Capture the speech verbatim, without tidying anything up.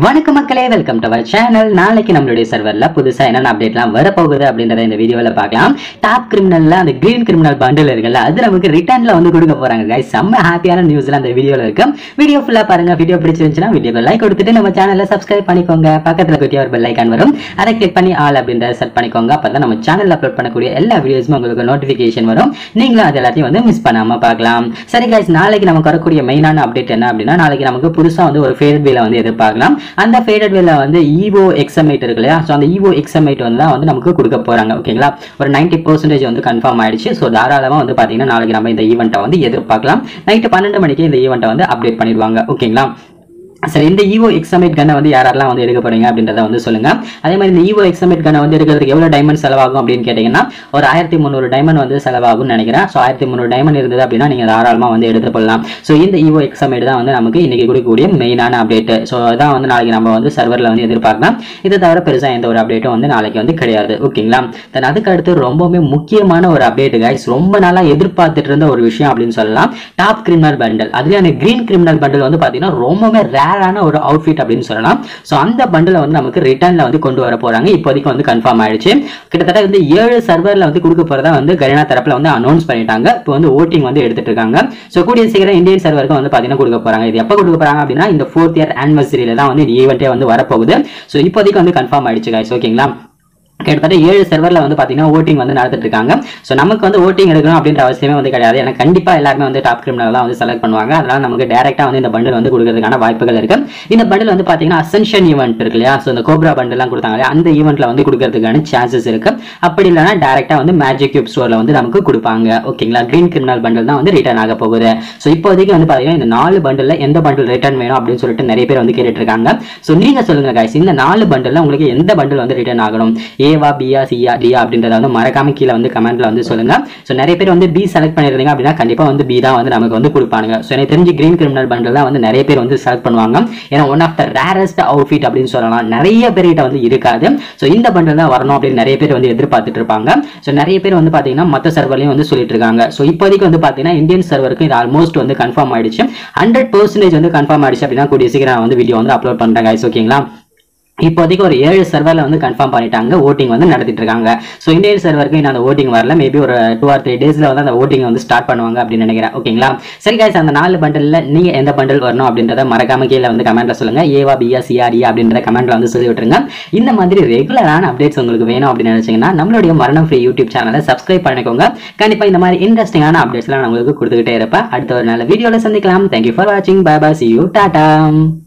வணக்கம் மக்களே, welcome to our channel. நாளைக்கு நம்மளுடைய சர்வர்ல புதுசா என்னென்ன அப்டேட்லாம் வரப்போகுது அப்படின்றத இந்த வீடியோல பார்க்கலாம். டாப் கிரிமினல்ல அந்த கிரீன் கிரிமினல் பண்டில் இருக்குல்ல, அது நமக்கு ரிட்டர்ன்ல வந்து கொடுக்க போறாங்க गाइस. செம்ம ஹாப்பியான நியூஸ்ல அந்த வீடியோல இருக்கு. வீடியோ ஃபுல்லா பாருங்க. வீடியோ பிடிச்சிருந்துச்சுனா வீடியோக்கு லைக் கொடுத்துட்டு நம்ம சேனலை சப்ஸ்கிரைப் பண்ணிக்கோங்க. பக்கத்துல குட்டியா ஒரு பெல் ஐகான் வரும், அதை கிளிக் பண்ணி ஆல் அப்படின்றத செட் பண்ணிக்கோங்க. அப்பதான் நம்ம சேனல்ல அப்லோட் பண்ணக்கூடிய எல்லா வீடியோஸும் உங்களுக்கு நோட்டிபிகேஷன் வரும். நீங்களும் அது எல்லாத்தையும் வந்து மிஸ் பண்ணாம பார்க்கலாம். சரி गाइस, நாளைக்கு நமக்கு வரக்கூடிய மெயினான அப்டேட் என்ன அப்படின்னா, நாளைக்கு நமக்கு புதுசா வந்து ஒரு ஃபேட் வீல வந்து எதிர்பார்க்கலாம். அந்த ஃபேடட் வேல வந்து ஈவோ எக்ஸமேட் இருக்கு இல்லையா, ஸோ அந்த ஈவோ எக்ஸமேட் வந்து தான் வந்து நமக்கு கொடுக்க போறாங்க. ஓகேங்களா, ஒரு நைன்டி பர்சன்டேஜ் வந்து கன்ஃபார்ம் ஆயிடுச்சு. ஸோ தாராளமா வந்து பாத்தீங்கன்னா நாளைக்கு நம்ம இந்த ஈவெண்ட்டை வந்து எதிர்பார்க்கலாம். நைட்டு பன்னெண்டு மணிக்கு இந்த ஈவெண்ட்டை வந்து அப்டேட் பண்ணிடுவாங்க. ஓகேங்களா, சரி, இந்த ஈவோ எக்ஸமேட் கண்ணை வந்து யாரெல்லாம் வந்து எடுக்க போறீங்க அப்படின்றத வந்து சொல்லுங்க. அதே மாதிரி இந்த ஈவோ எக்ஸமேட் கண்ணை வந்து எடுக்கிறதுக்கு எவ்வளவு டைமண்ட் செலவாகும் அப்படின்னு கேட்டீங்கன்னா, ஒரு ஆயிரத்தி முந்நூறு டைமண்ட் வந்து செலவாகும்னு நினைக்கிறேன். ஸோ ஆயிரத்தி முந்நூறு டைமண்ட் இருந்தது அப்படின்னா நீங்க தாராளமா வந்து எடுத்து போடலாம். ஸோ இந்த ஈவோ எக்ஸமேட் தான் வந்து நமக்கு இன்னைக்கு கொடுக்கக்கூடிய மெயினான அப்டேட். ஸோ அதான் வந்து நாளைக்கு நம்ம வந்து சர்வர்ல வந்து எதிர்பார்க்கலாம். இதை தவிர பெருசா எந்த ஒரு அப்டேட்டும் வந்து நாளைக்கு வந்து கிடையாது. ஓகேங்களா, தென் அதுக்கு அடுத்து ரொம்பவே முக்கியமான ஒரு அப்டேட் गाइस, ரொம்ப நாளா எதிர்பார்த்துட்டு இருந்த ஒரு விஷயம் அப்படின்னு சொல்லலாம். டாப் கிரிமினல் பண்டல், அதுல அந்த கிரீன் கிரிமினல் பண்டல் வந்து பாத்தீங்கன்னா ரொம்பவே ரேரான ஒரு அவுட்ஃபிட் அப்படின்னு சொல்லலாம். சோ அந்த பண்டலை வந்து நமக்கு ரிட்டர்ன்ல வந்து கொண்டு வர போறாங்க. இப்போதைக்கு வந்து கன்ஃபார்ம் ஆயிடுச்சு. கிட்டத்தட்ட வந்து ஏழு சர்வர்ல வந்து கொடுக்க போறதா வந்து garena தரப்புல வந்து அனௌன்ஸ் பண்ணிட்டாங்க. இப்போ வந்து ஓட்டிங் வந்து எடுத்துட்டு இருக்காங்க. சோ கூடிய சீக்கிரம் இந்தியன் சர்வருக்கு வந்து பாத்தீங்கன்னா கொடுக்க போறாங்க. இது எப்ப கொடுக்க போறாங்க அப்படின்னா, இந்த ஃபோர்த் இயர் ஆனிவர்சரியில தான் வந்து இந்த ஈவென்ட்டே வந்து வரப்போகுது. சோ இப்போதைக்கு வந்து கன்ஃபார்ம் ஆயிடுச்சு गाइस. ஓகேங்களா, கிட்டத்தட்ட ஏழு சர்வர்ல வந்து பாத்தீங்கன்னா ஓட்டிங் வந்து நடத்திட்டு இருக்காங்க. சோ நமக்கு வந்து ஓட்டிங் எடுக்கணும் அப்படின்ற அவசியமே வந்து கிடையாது. ஏன்னா கண்டிப்பா எல்லாருமே வந்து டாப் கிரிமினல் தான் வந்து செலக்ட் பண்ணுவாங்க. அதனால நமக்கு டைரக்டா வந்து இந்த பண்டில் வந்து கொடுக்கிறதுக்கான வாய்ப்புகள் இருக்கு. இந்த பண்டில் வந்து பாத்தீங்கன்னா அசென்ஷன் ஈவென்ட் இருக்கு இல்லையா, சோ இந்த கோப்ரா பண்டில் எல்லாம் கொடுத்தாங்க, அந்த ஈவென்ட்ல வந்து கொடுக்கிறதுக்கான சான்சஸ் இருக்கு. அப்படி இல்லைன்னா டைரக்டா வந்து மேஜிக் கியூப் ஸ்டோர்ல வந்து நமக்கு கொடுப்பாங்க. ஓகேங்களா, கிரீன் கிரிமினல் பண்டில் தான் வந்து ரிட்டர்ன் ஆக போகுது. சோ இப்போதைக்கு வந்து பாத்தீங்கன்னா இந்த நாலு பண்டில்ல எந்த பண்டில் ரிட்டர்ன் வேணும் அப்படின்னு சொல்லிட்டு நிறைய பேர் வந்து கேட்டுட்டு இருக்காங்க. சோ நீங்க சொல்லுங்க गाइस, இந்த நாலு பண்டில்ல உங்களுக்கு எந்த பண்டில் வந்து ரிட்டர்ன் ஆகணும்? ஏவா, பியா, சியா, டியா அப்படின்றத வந்து மறக்காம கீழே வந்து கமெண்ட்ல வந்து சொல்லுங்க. சோ நிறைய பேர் வந்து பி செலக்ட் பண்ணிருந்தீங்க அப்படின்னா கண்டிப்பா வந்து பி தான் வந்து நமக்கு வந்து கொடுப்பாங்க. சோ எனக்கு தெரிஞ்சு கிரீன் கிரிமினல் பண்டில் தான் வந்து நிறைய பேர் வந்து செலக்ட் பண்ணுவாங்க. ஏன்னா one of the rarest outfit அப்படின்னு சொல்லலாம். நிறைய பேர்கிட்ட வந்து இருக்காது. சோ இந்த பண்டில் தான் வரணும் அப்படின்னு நிறைய பேர் வந்து எதிர்பார்த்துட்டு இருப்பாங்க. சோ நிறைய பேர் வந்து பாத்தீங்கன்னா மற்ற சர்வர்லயும் வந்து சொல்லிட்டு இருக்காங்க. சோ இப்போதைக்கு வந்து பாத்தீங்கன்னா இந்தியன் சர்வருக்கு இது ஆல்மோஸ்ட் வந்து கன்ஃபார்ம் ஆயிடுச்சு. ஹண்ட்ரட் பர்சன்டேஜ் வந்து கன்ஃபார்ம் ஆயிடுச்சு அப்படின்னா கூடிய சீக்கிரம் நான் வந்து வீடியோ வந்து அப்லோட் பண்றேன் गाइस. ஓகேங்களா, இப்போதைக்கு ஒரு ஏழு சர்வர்ல வந்து கன்ஃபார்ம் பண்ணிட்டாங்க, ஓட்டிங் வந்து நடத்திட்டு இருக்காங்க. ஸோ இந்தியன் சர்வருக்கு இன்னும் அந்த ஓட்டிங் வரல. மேபி ஒரு டூ ஆர் த்ரீ டேஸ்ல வந்து அந்த ஓட்டிங் வந்து ஸ்டார்ட் பண்ணுவாங்க அப்படின்னு நினைக்கிறேன். ஓகேங்களா, சரி गाइस, அந்த நாலு பண்டல்ல நீங்க எந்த பண்டல் வரணும் அப்படின்றத மறக்காம கீழே வந்து கமெண்ட்ல சொல்லுங்க. ஏவா, பியா, சியா, டியா அப்படின்ற கமெண்ட்ல வந்து சொல்லி விட்டுருங்க. இந்த மாதிரி ரெகுலரான அப்டேட்ஸ் உங்களுக்கு வேணும் அப்படின்னு நினைச்சீங்கன்னா நம்மளுடைய மரணம் ஃப்ரீ யூடியூப் சேனலை சப்ஸ்கிரைப் பண்ணிக்கோங்க. கண்டிப்பா இந்த மாதிரி இன்ட்ரெஸ்டிங்கான அப்டேட்ஸ்லாம் நான் உங்களுக்கு கொடுத்துக்கிட்டே இருப்பேன். அடுத்த ஒரு நல்ல வீடியோல சந்திக்கலாம். தேங்க்யூ ஃபார் வாட்சிங். Bye bye, see you, Tata.